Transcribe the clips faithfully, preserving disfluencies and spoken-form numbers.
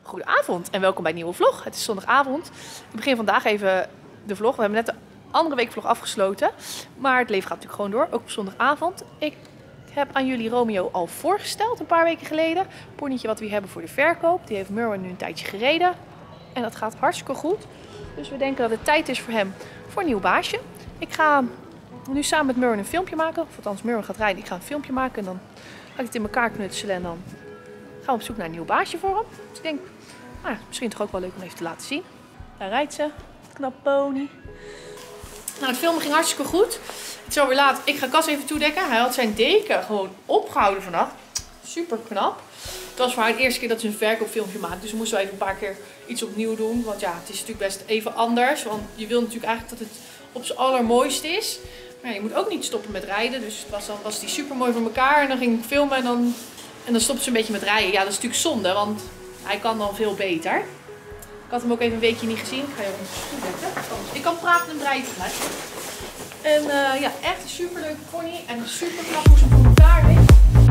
Goedenavond en welkom bij een nieuwe vlog. Het is zondagavond. Ik begin vandaag even de vlog. We hebben net de andere week vlog afgesloten. Maar het leven gaat natuurlijk gewoon door, ook op zondagavond. Ik heb aan jullie Romeo al voorgesteld een paar weken geleden. Ponytje wat we hier hebben voor de verkoop. Die heeft Merwin nu een tijdje gereden. En dat gaat hartstikke goed. Dus we denken dat het tijd is voor hem voor een nieuw baasje. Ik ga nu samen met Merwin een filmpje maken. Of althans, Merwin gaat rijden. Ik ga een filmpje maken en dan ga ik het in elkaar knutselen. En dan gaan we op zoek naar een nieuw baasje voor hem. Dus ik denk, nou, misschien toch ook wel leuk om even te laten zien. Daar rijdt ze. Knap pony. Nou, het filmen ging hartstikke goed. Het is alweer laat. Ik ga Cas even toedekken. Hij had zijn deken gewoon opgehouden vannacht. Super knap. Het was voor haar de eerste keer dat ze een verkoopfilmpje maakte. Dus we moesten even een paar keer iets opnieuw doen. Want ja, het is natuurlijk best even anders. Want je wil natuurlijk eigenlijk dat het op zijn allermooist is. Maar ja, je moet ook niet stoppen met rijden. Dus het was, dan was die super mooi voor elkaar. En dan ging ik filmen en dan, en dan stopte ze een beetje met rijden. Ja, dat is natuurlijk zonde. Want hij kan dan veel beter. Ik had hem ook even een weekje niet gezien. Ik ga je even toedekken. Ik kan praten en rijden tegelijk. En uh, ja, echt een super leuke pony. En super knap hoe ze voor elkaar heeft.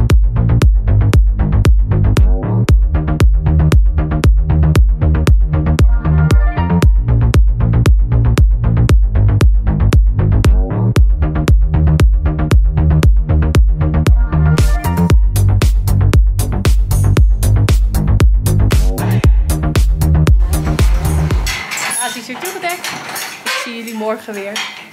Morgen weer.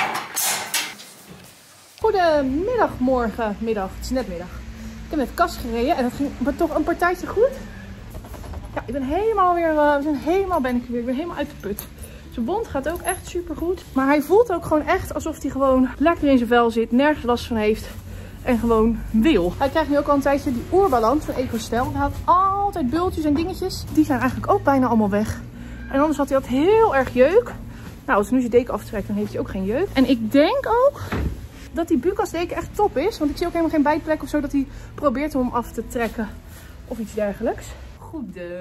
Goedemiddag, morgen, middag. Het is net middag. Ik heb met Cas gereden en dat ging maar toch een partijtje goed. Ja, ik ben helemaal weer, uh, we zijn helemaal ben ik weer, ik ben helemaal uit de put. Zijn bond gaat ook echt super goed. Maar hij voelt ook gewoon echt alsof hij gewoon lekker in zijn vel zit, nergens last van heeft en gewoon wil. Hij krijgt nu ook al een tijdje die oerbalans van Ecostel. Hij had altijd bultjes en dingetjes. Die zijn eigenlijk ook bijna allemaal weg. En anders had hij altijd heel erg jeuk. Nou, als hij nu zijn deken aftrekt, dan heeft hij ook geen jeuk. En ik denk ook dat die Bucas deken echt top is. Want ik zie ook helemaal geen bijtplek of zo dat hij probeert om hem af te trekken. Of iets dergelijks. Goede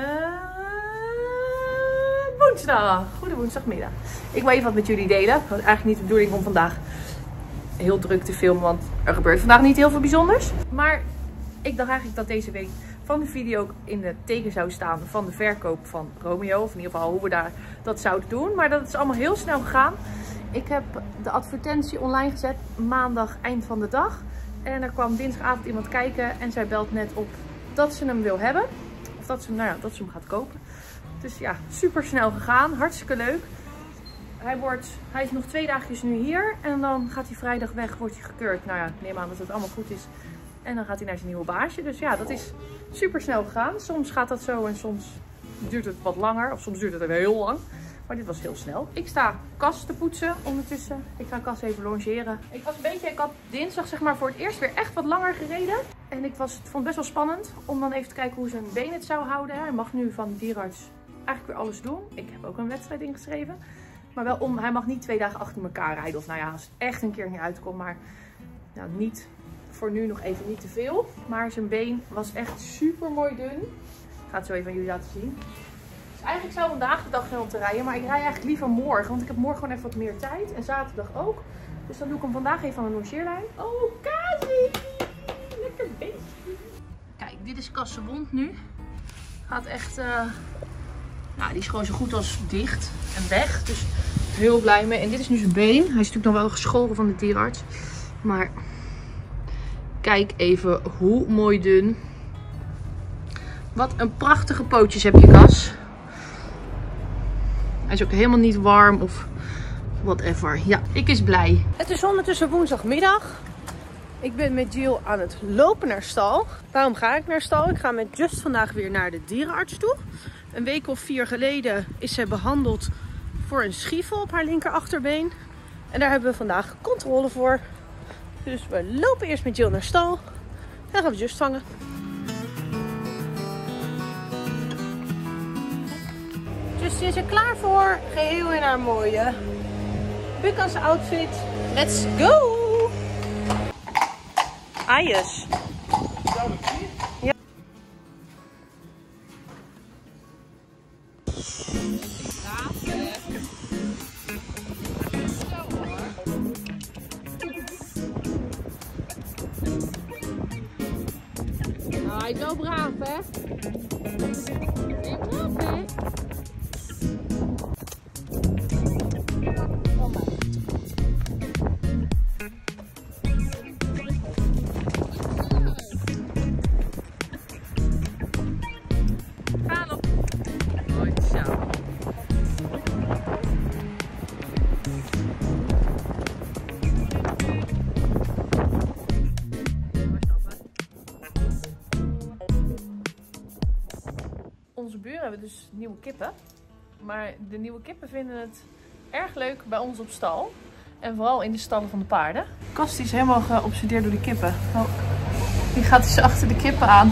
woensdag. Goede woensdagmiddag. Ik wil even wat met jullie delen. Het was eigenlijk niet de bedoeling om vandaag heel druk te filmen. Want er gebeurt vandaag niet heel veel bijzonders. Maar ik dacht eigenlijk dat deze week van de video ook in de teken zou staan van de verkoop van Romeo. Of in ieder geval hoe we daar dat zouden doen. Maar dat is allemaal heel snel gegaan. Ik heb de advertentie online gezet maandag eind van de dag. En er kwam dinsdagavond iemand kijken en zij belt net op dat ze hem wil hebben. Of dat ze, nou ja, dat ze hem gaat kopen. Dus ja, super snel gegaan. Hartstikke leuk. Hij, wordt, hij is nog twee dagjes nu hier. En dan gaat hij vrijdag weg, wordt hij gekeurd. Nou ja, ik neem aan dat het allemaal goed is. En dan gaat hij naar zijn nieuwe baasje. Dus ja, dat is super snel gegaan. Soms gaat dat zo en soms duurt het wat langer. Of soms duurt het even heel lang. Maar dit was heel snel. Ik sta Cas te poetsen ondertussen. Ik ga Cas even longeren. Ik was een beetje, ik had dinsdag zeg maar voor het eerst weer echt wat langer gereden. En ik was, vond het best wel spannend om dan even te kijken hoe zijn been het zou houden. Hij mag nu van de dierenarts eigenlijk weer alles doen. Ik heb ook een wedstrijd ingeschreven. Maar wel om, hij mag niet twee dagen achter elkaar rijden. Of nou ja, als het echt een keer niet uitkomt. Maar nou, niet... Voor nu nog even niet te veel. Maar zijn been was echt super mooi dun. Ik ga het zo even aan jullie laten zien. Dus eigenlijk zou vandaag de dag zijn om te rijden. Maar ik rij eigenlijk liever morgen. Want ik heb morgen gewoon even wat meer tijd. En zaterdag ook. Dus dan doe ik hem vandaag even aan de longeerlijn. Oh, Kazie! Lekker beestje. Kijk, dit is Cas' wond nu. Gaat echt... Uh... Nou, die is gewoon zo goed als dicht en weg. Dus heel blij mee. En dit is nu zijn been. Hij is natuurlijk nog wel geschoren van de dierenarts. Maar... Kijk even hoe mooi dun. Wat een prachtige pootjes heb je, Cas. Hij is ook helemaal niet warm of whatever. Ja, ik is blij. Het is ondertussen woensdagmiddag. Ik ben met Jill aan het lopen naar stal. Waarom ga ik naar stal? Ik ga met Just vandaag weer naar de dierenarts toe. Een week of vier geleden is zij behandeld voor een schievel op haar linker achterbeen. En daar hebben we vandaag controle voor. Dus we lopen eerst met Jill naar stal. En dan gaan we Just vangen. Just is er klaar voor. Geheel in haar mooie Bucas outfit. Let's go! Ayes. Ja. Hij is wel braaf, hè? onze buren hebben dus nieuwe kippen. Maar de nieuwe kippen vinden het erg leuk bij ons op stal. En vooral in de stallen van de paarden. Kast is helemaal geobsedeerd door de kippen. Oh, die gaat dus achter de kippen aan.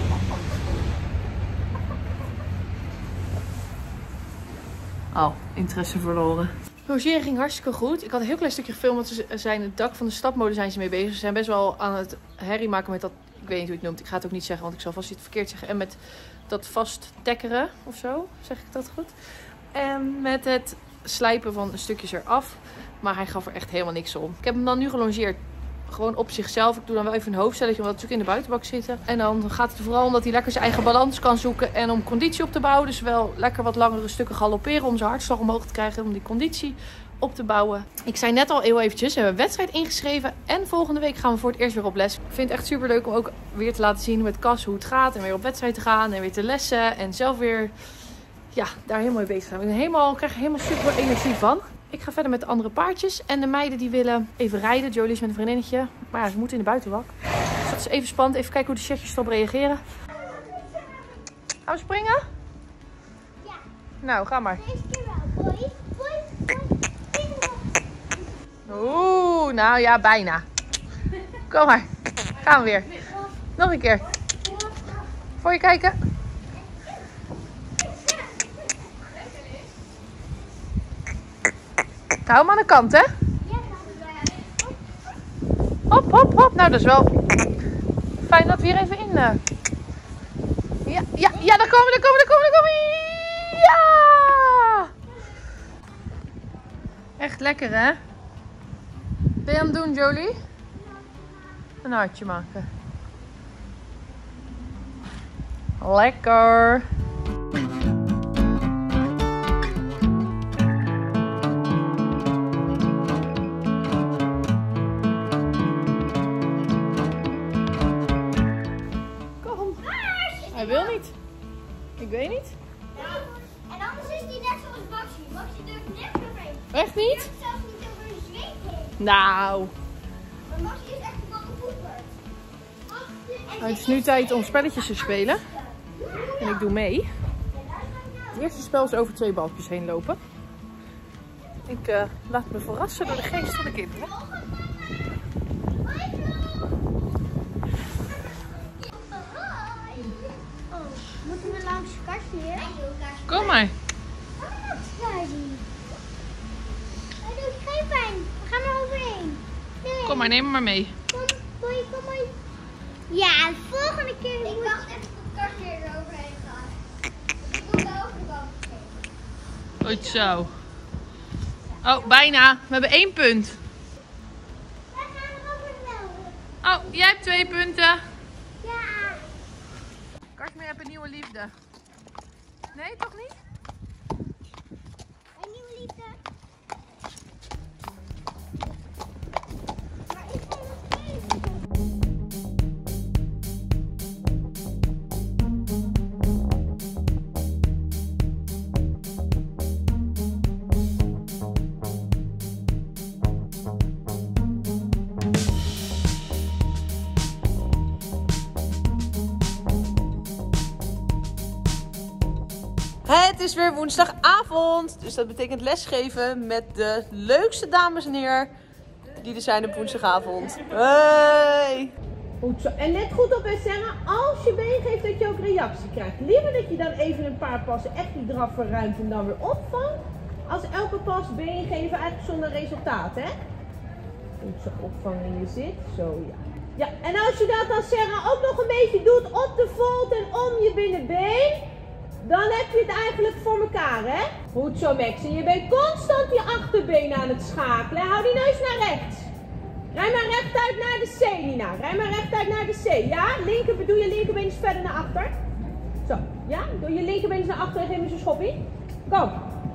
Oh, interesse verloren. Logeren ging hartstikke goed. Ik had een heel klein stukje gefilmd, want ze zijn het dak van de stapmolen zijn ze mee bezig. Ze zijn best wel aan het herrie maken met dat, ik weet niet hoe ik het noemt. Ik ga het ook niet zeggen, want ik zal vast iets verkeerd zeggen. En met dat vast tekkeren of zo, zeg ik dat goed. En met het slijpen van stukjes eraf. Maar hij gaf er echt helemaal niks om. Ik heb hem dan nu gelongeerd. Gewoon op zichzelf. Ik doe dan wel even een hoofdstelletje, omdat ze ook in de buitenbak zitten. En dan gaat het er vooral om dat hij lekker zijn eigen balans kan zoeken. En om conditie op te bouwen. Dus wel lekker wat langere stukken galopperen. Om zijn hartslag omhoog te krijgen. Om die conditie op te bouwen. Ik zei net al heel eventjes. We hebben een wedstrijd ingeschreven. En volgende week gaan we voor het eerst weer op les. Ik vind het echt super leuk om ook weer te laten zien met Cas hoe het gaat. En weer op wedstrijd te gaan. En weer te lessen. En zelf weer ja, daar helemaal mee bezig te gaan. Ik ben helemaal, krijg er helemaal super energie van. Ik ga verder met de andere paardjes. En de meiden die willen even rijden. Jolie is met een vriendinnetje. Maar ja, ze moeten in de buitenbak. Dus dat is even spannend. Even kijken hoe de chatjes erop reageren. Gaan we springen? Ja. Nou, ga maar. Deze keer wel. Boy, boy, boy. Oeh, nou ja, bijna. Kom maar. Gaan we weer. Nog een keer. Voor je kijken. Hou hem aan de kant, hè? Hop, hop, hop. Nou, dat is wel fijn dat we hier even in... Uh... Ja, ja, ja, daar komen we, daar komen we, daar komen we, daar komen we. Ja! Echt lekker, hè? Ben je aan het doen, Jolie? Een hartje maken. Lekker! Hij wil niet. Ik weet niet. Ja. En anders is hij net zoals Maxi. Maxi durft net overheen. Echt niet? Ik durf zelfs niet over de zweep heen. Nou. Maar Maxi is echt een bakkenvoetbal. Nou, het is nu tijd om spelletjes te spelen. En ik doe mee. Het eerste spel is over twee balkjes heen lopen. Ik uh, laat me verrassen door de geest van de kinderen. Moeten we langs het kastje? Kom maar. Hij doet geen pijn. We gaan er overheen. Nee. Kom maar, neem hem maar mee. Kom, boy, kom maar. Ja, de volgende keer. Ik wacht even tot het kastje er overheen gaat. Ik doe de overkant. Goed zo. Oh, bijna. We hebben één punt. Wij gaan er overheen. Oh, jij hebt twee punten. Ja. Kartmeer heeft een nieuwe liefde. Nee, toch niet? Een nieuwe liefde. Maar ik ga nog steeds. Het is weer woensdagavond, dus dat betekent lesgeven met de leukste dames en heren die er zijn op woensdagavond. Hey! Goed zo. En let goed op en zeggen, als je been geeft dat je ook reactie krijgt. Liever dat je dan even een paar passen echt die draf verruimt en dan weer opvangt. Als elke pas been geven eigenlijk zonder resultaat, hè? Goed zo opvangen in je zit. Zo, ja. Ja, en als je dat dan zeggen ook nog een beetje doet op de volt en om je binnenbeen. Dan heb je het eigenlijk voor elkaar, hè? Goed zo, Max. En je bent constant je achterbeen aan het schakelen. Hou die neus naar rechts. Rij maar rechtuit naar de C, Nina. Rij maar rechtuit naar de C. Ja? Linker, doe je linkerbeen eens verder naar achter. Zo. Ja? Doe je linkerbeen eens naar achter en geef me zo'n schoppie. Kom.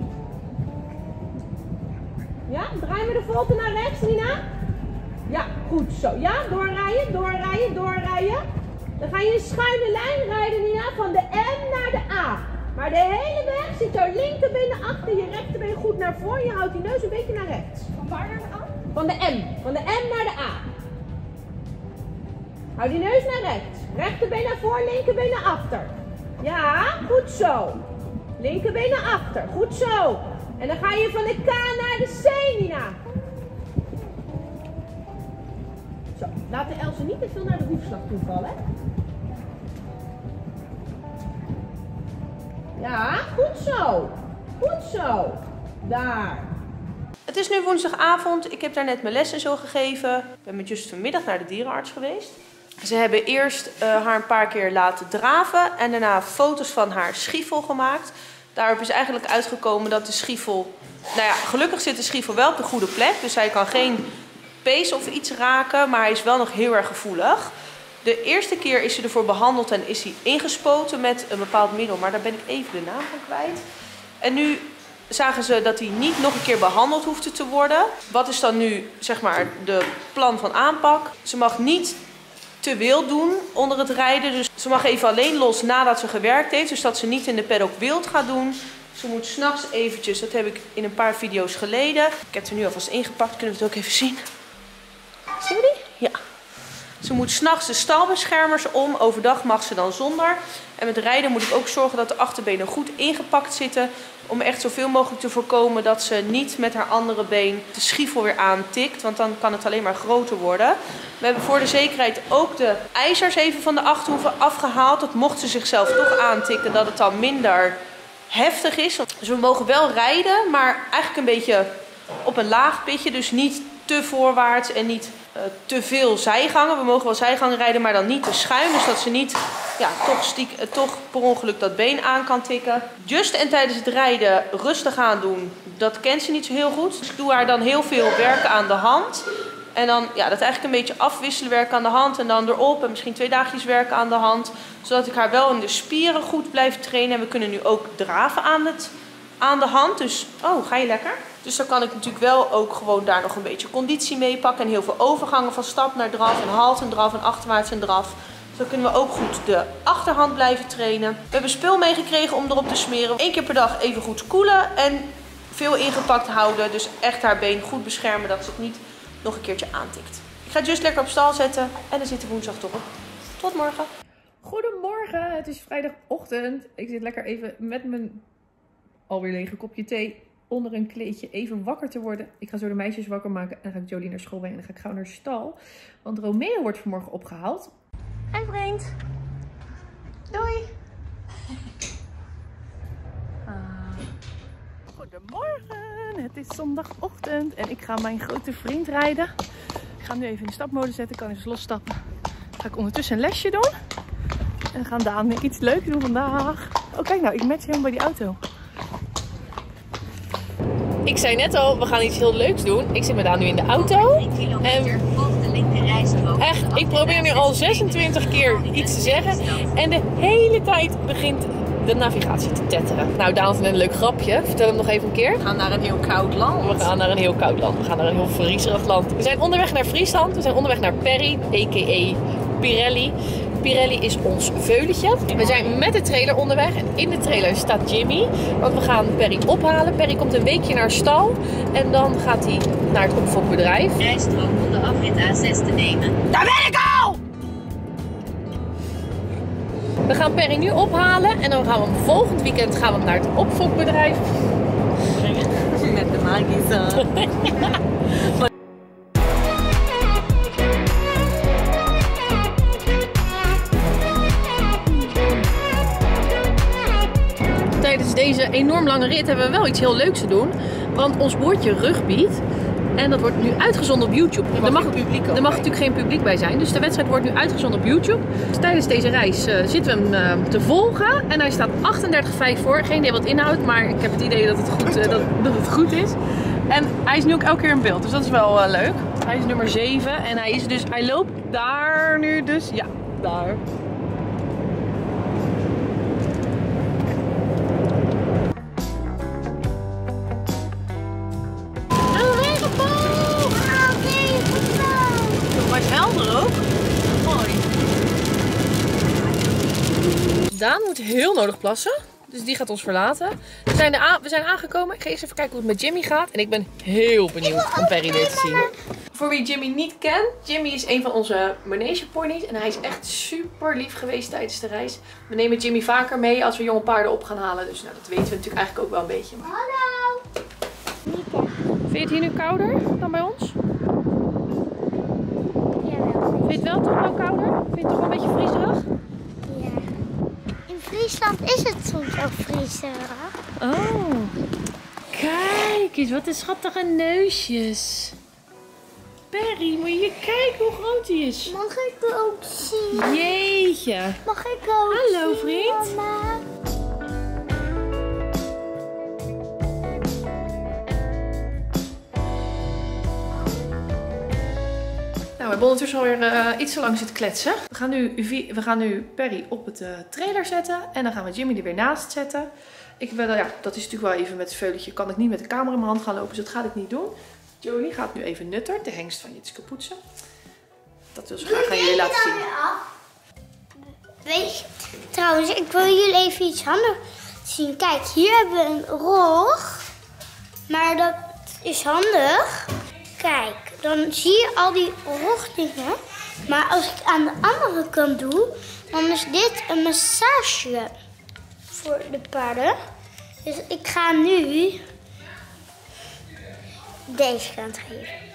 Ja? Draai me de volte naar rechts, Nina. Ja, goed zo. Ja? Doorrijden, doorrijden, doorrijden. Dan ga je een schuine lijn rijden, Nina, van de M naar de A. Maar de hele weg zit jouw linkerbeen naar achter, je rechterbeen goed naar voren. Je houdt die neus een beetje naar rechts. Van waar naar de A? Van de M. Van de M naar de A. Hou die neus naar rechts. Rechterbeen naar voren, linkerbeen naar achter. Ja, goed zo. Linkerbeen naar achter. Goed zo. En dan ga je van de K naar de C, Nina. Zo, laat de Else niet te veel naar de hoefslag toe vallen. Ja, goed zo. Goed zo. Daar. Het is nu woensdagavond. Ik heb daar net mijn les en zo gegeven. Ik ben met Just vanmiddag naar de dierenarts geweest. Ze hebben eerst uh, haar een paar keer laten draven en daarna foto's van haar schiefel gemaakt. Daarop is eigenlijk uitgekomen dat de schiefel... Nou ja, gelukkig zit de schiefel wel op de goede plek. Dus hij kan geen pees of iets raken, maar hij is wel nog heel erg gevoelig. De eerste keer is ze ervoor behandeld en is hij ingespoten met een bepaald middel. Maar daar ben ik even de naam van kwijt. En nu zagen ze dat hij niet nog een keer behandeld hoefde te worden. Wat is dan nu, zeg maar, de plan van aanpak? Ze mag niet te wild doen onder het rijden. Dus ze mag even alleen los nadat ze gewerkt heeft. Dus dat ze niet in de paddock wild gaat doen. Ze moet 's nachts eventjes, dat heb ik in een paar video's geleden. Ik heb ze nu alvast ingepakt, kunnen we het ook even zien. Zien we die? Ja. Ze moet 's nachts de stalbeschermers om. Overdag mag ze dan zonder. En met rijden moet ik ook zorgen dat de achterbenen goed ingepakt zitten. Om echt zoveel mogelijk te voorkomen dat ze niet met haar andere been de schiefel weer aantikt. Want dan kan het alleen maar groter worden. We hebben voor de zekerheid ook de ijzers even van de achterhoeven afgehaald. Dat mocht ze zichzelf toch aantikken, dat het dan minder heftig is. Dus we mogen wel rijden, maar eigenlijk een beetje op een laag pitje. Dus niet te voorwaarts en niet uh, te veel zijgangen. We mogen wel zijgangen rijden, maar dan niet te schuin. Dus dat ze niet ja, toch, stiek, uh, toch per ongeluk dat been aan kan tikken. Just en tijdens het rijden rustig aan doen, dat kent ze niet zo heel goed. Dus ik doe haar dan heel veel werken aan de hand. En dan ja, dat eigenlijk een beetje afwisselen, werken aan de hand en dan erop. En misschien twee dagjes werken aan de hand. Zodat ik haar wel in de spieren goed blijf trainen. En we kunnen nu ook draven aan, het, aan de hand. Dus, oh, ga je lekker? Dus dan kan ik natuurlijk wel ook gewoon daar nog een beetje conditie mee pakken. En heel veel overgangen van stap naar draf en halt en draf en achterwaarts en draf. Dus dan kunnen we ook goed de achterhand blijven trainen. We hebben spul meegekregen om erop te smeren. Eén keer per dag even goed koelen en veel ingepakt houden. Dus echt haar been goed beschermen dat ze het niet nog een keertje aantikt. Ik ga Just lekker op stal zetten en dan zit de woensdag toch op. Tot morgen. Goedemorgen, het is vrijdagochtend. Ik zit lekker even met mijn alweer lege kopje thee onder een kleedje even wakker te worden. Ik ga zo de meisjes wakker maken en dan ga ik Jolie naar school brengen en dan ga ik gauw naar stal. Want Romeo wordt vanmorgen opgehaald. Hi vriend. Doei. Ah. Goedemorgen, het is zondagochtend en ik ga mijn grote vriend rijden. Ik ga hem nu even in de stapmodus zetten, kan eens losstappen. Ga ik ondertussen een lesje doen. En we gaan Daan iets leuks doen vandaag. Oh kijk nou, ik match helemaal bij die auto. Ik zei net al, we gaan iets heel leuks doen. Ik zit met Daan nu in de auto. En echt, ik probeer nu al zesentwintig keer iets te zeggen. En de hele tijd begint de navigatie te tetteren. Nou, Daan vindt een leuk grapje. Vertel hem nog even een keer. We gaan naar een heel koud land. We gaan naar een heel koud land. We gaan naar een heel vriezerig land. We zijn onderweg naar Friesland. We zijn onderweg naar Perry, a k a. Pirelli. Pirelli is ons veulentje. We zijn met de trailer onderweg. En in de trailer staat Jimmy. Want we gaan Perry ophalen. Perry komt een weekje naar stal. En dan gaat hij naar het opfokbedrijf. Rijstrook om de afrit A zes te nemen. Daar ben ik al! We gaan Perry nu ophalen. En dan gaan we hem volgend weekend gaan we naar het opfokbedrijf brengen. Met de magische. Tijdens deze enorm lange rit hebben we wel iets heel leuks te doen. Want ons broertje rugbyt. En dat wordt nu uitgezonden op YouTube. Er mag, er mag natuurlijk geen publiek bij zijn. Dus de wedstrijd wordt nu uitgezonden op YouTube. Dus tijdens deze reis uh, zitten we hem uh, te volgen. En hij staat achtendertig vijf voor. Geen idee wat het inhoudt. Maar ik heb het idee dat het goed, uh, dat, dat het goed is. En hij is nu ook elke keer in beeld. Dus dat is wel uh, leuk. Hij is nummer zeven. En hij, is dus, hij loopt daar nu dus. Ja, daar. Daan moet heel nodig plassen. Dus die gaat ons verlaten. We zijn, er aan, we zijn aangekomen. Ik ga eerst even kijken hoe het met Jimmy gaat. En ik ben heel benieuwd om Perry weer te zien. Voor wie Jimmy niet kent. Jimmy is een van onze manegeponies. En hij is echt super lief geweest tijdens de reis. We nemen Jimmy vaker mee als we jonge paarden op gaan halen. Dus nou, dat weten we natuurlijk eigenlijk ook wel een beetje. Hallo. Vind je het hier nu kouder dan bij ons? Jawel. Vind je het wel toch wel kouder? Vind je het toch wel een beetje vriezerig? Ja. In Friesland is het soms ook vriezerig. Oh. Kijk eens, wat een schattige neusjes. Perry, moet je kijken hoe groot die is. Mag ik ook zien? Jeetje. Mag ik ook Hallo, zien, vriend. mama? Nou, we hebben ondertussen alweer uh, iets te lang zitten kletsen. We gaan nu, we gaan nu Perry op het uh, trailer zetten. En dan gaan we Jimmy er weer naast zetten. Ik wil, ja, dat is natuurlijk wel even met het veulentje. Kan ik niet met de camera in mijn hand gaan lopen, dus dat ga ik niet doen. Jolie gaat nu even Nutter, de hengst van Jitske poetsen. Dat wil ze graag aan jullie laten zien. Weet je, trouwens, ik wil jullie even iets anders zien. Kijk, hier hebben we een rog. Maar dat is handig. Kijk, dan zie je al die rogdingen. Maar als ik aan de andere kant doe, dan is dit een massage voor de paarden. Dus ik ga nu deze kant geven.